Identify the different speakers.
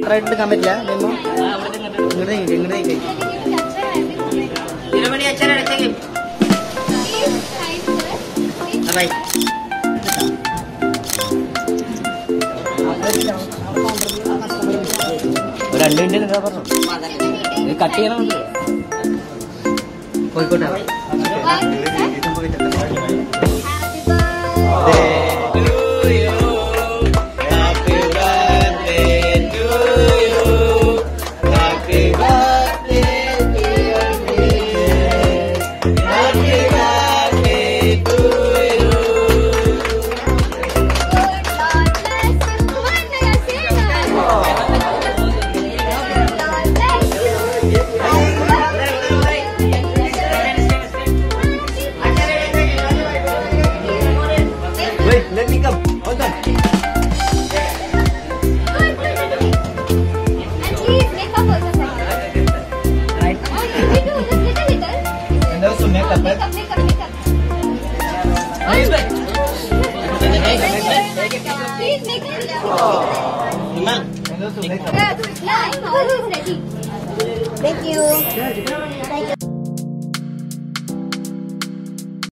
Speaker 1: central എടുക്കാൻ പറ്റില്ല ഇങ്ങോട്ട് ഒരു 2 മിനിറ്റ് പറഞ്ഞു കട്ട് ചെയ്യണം കോഴിക്കോട്ടെ
Speaker 2: Let me come. Hold on.
Speaker 3: And please make up also, sir.
Speaker 1: Right.
Speaker 3: We do just little.
Speaker 2: And also make up.
Speaker 3: Make up. Please make up.
Speaker 2: And also make up.
Speaker 3: Yeah, I'm always ready. Thank you.